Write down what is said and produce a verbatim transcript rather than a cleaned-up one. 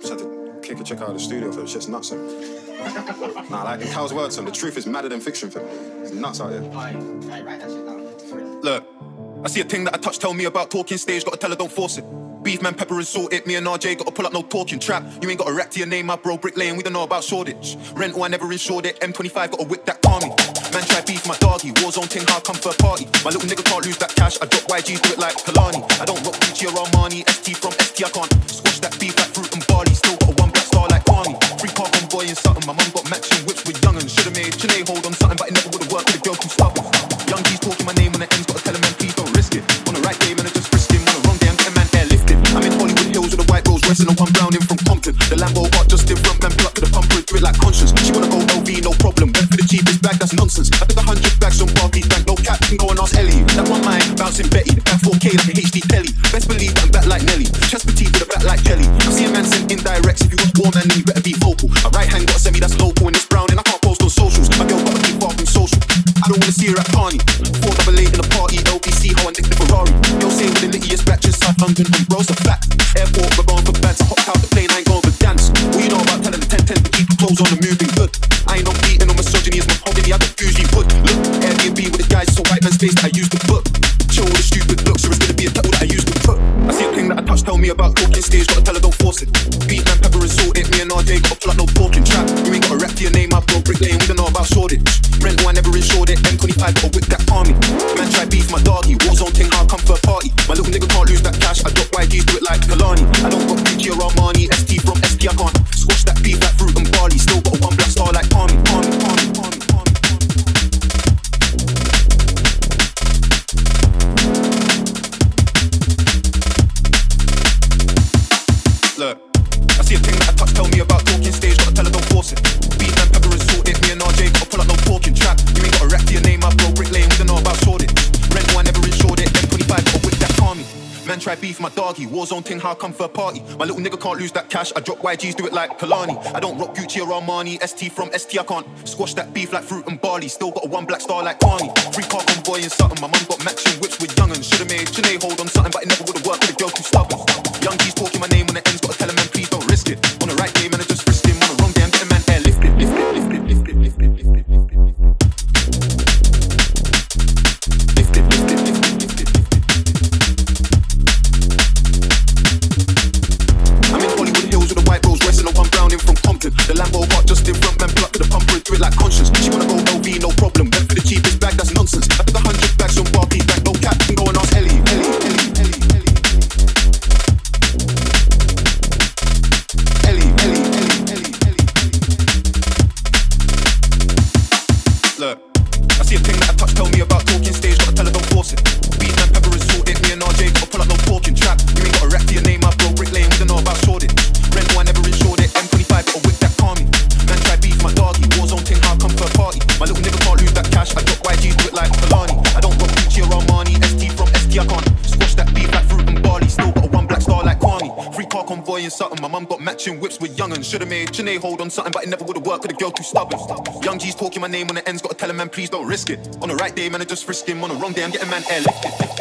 Just had to kick a chick out of the studio for it. It's just nuts. Son. Nah, like in Cal's words, son, the truth is madder than fiction. Fam. It's nuts out here. Aye, aye, write that shit down. Look, I see a thing that I touch, tell me about talking stage, gotta tell her don't force it. Beef, man, pepper and salt it. Me and R J gotta pull up, no talking trap. You ain't got a rack to your name, my bro. Brick Lane, we don't know about Shoreditch. Rental, I never insured it. M twenty-five, got a whip that calm me. Man, try beef, my doggy. Warzone ting, how come for a party? My little nigga can't lose that cash. I drop Y Gs, do it like Kalani. I don't rock Gucci or Armani. S T from S T, I can't squash that beef like fruit and barley. Still got a one black star like Kwame. Free car convoy and something. My mum got matching whips with young'uns. Should've made Chine hold on something, but it never would've worked with a girl too stubborn. Young G's talking my name on the ends, gotta tell him, man, please don't risk it. On the right day, man, I just frisk him. On the wrong day, I'm getting man airlifted. I'm in Hollywood Hills with a white Rolls Royce and a one brown in from Compton. The Lambo got just in front, man, pull up to the pumper and do it like conscious. She wanna go L V, no problem. Went for the cheapest bag, that's nonsense. I took a hundred bags on Barclays Bank, no cap, can go and ask Ellie. That one mine, bouncing Betty, the back four K like a H D telly. Best believe that I'm back like Nelly. Chest petite with a back like Kelly. I see a man send indirects, if you want war, man, then you better be vocal. My right hand got a semi that's local and it's brown and I can't post on socials. My girl gotta keep far from social. I don't wanna see her at Carney. Four double eight in a party, L B C, how I nick the Ferrari. Yo say with the littiest batches, South London, and bro's a fact. Airport, we're going for bands. I hopped out the plane, I ain't going for dance. What you know about telling the ten ten to keep the clothes on the moving good? I ain't on beating on misogyny, as my holding I got usually put. Look, Airbnb with the guys, it's a white man's face that I used to put. Chill with the stupid looks, or it's gonna be a title that I used to put. I see a thing that I touch, tell me about talking stage, gotta tell her don't force it. Beef, man, pepper and salt it. Me and R J gotta pull up, no talking trap. You ain't got a rap to your name, my bro. Brick Lane, we don't know about Shoreditch. Rental, I never insured it. M twenty-five, got a whip that calm me. Man, try beef, my doggy. Warzone ting, how I come for a party? My little nigga can't lose that cash. I drop Y Gs, do it like Kalani. I don't got Gucci or Armani. S T from S T, I can't squash that beef like fruit and barley. Still got a one black star like Kwame. Kwame, Kwame, Kwame, Kwame. Look, I see a thing that I touch, tell me about talking stage, gotta tell her don't force it. Beef, man, pepper and salt it. Me and R J gotta pull up, no talking trap. You ain't got a rack to your name, my bro. Brick Lane, we don't know about Shoreditch. Rental, I never insured it. M twenty-five, got a whip that calm me. Man, try beef, my doggy. Warzone ting, how I come for a party? My little nigga can't lose that cash. I drop Y Gs, do it like Kalani. I don't rock Gucci or Armani. S T from S T, I can't squash that beef like fruit and barley. Still got a one black star like Kwame. Free car convoy and something. My mum got matching whips with young'uns. Should've made Chine hold on something, but it never would've worked with a girl too stubborn. Young G's talking my name on the ends, gotta tell him, man, please don't risk it. On the right day, man, I just frisk him. On the wrong day, I'm getting man airlifted. Lifted, lifted, lifted, lifted, lifted, lifted, lifted. Lifted, lifted, lifted, lifted, lifted. I'm in Hollywood Hills with a white Rolls Royce and a one brown in from Compton. The Lambo got just in front, man, pull up to the pumper and do it like conscious. She wanna go L V, no problem. Went for the cheapest bag, that's nonsense. I took a hundred bags on Barclays Bank, no cap, can go and ask Ellie, Ellie, Ellie, Ellie, Ellie. Ellie, Ellie, Ellie, Ellie, Ellie. Look, I see a thing that I touch, tell me about talking stage, gotta tell her don't force it. Beef, man, pepper and salt it. Me and R J gotta pull up, no talking trap. You ain't got a rack to your name, my bro. Brick Lane, we don't know about Shoreditch. Rental, I never insured it. M twenty-five, got a whip that calm me. Man, try beef, my doggy. Warzone ting, how I come for a party? My little nigga can't lose that cash. I drop Y Gs, do it like Kalani. I don't rock Gucci or Armani. S T from S T, I can't squash that beef like fruit and barley. Still got a one black star like Kwame. Free car convoy and something. My mum got matching whips with young'uns. Should've made Chine hold on something, but it never would've worked with a girl too stubborn. Young G's talking my name on the ends, gotta tell him, man, please don't risk it. On the right day, man, I just frisk him. On the wrong day, I'm getting man airlifted.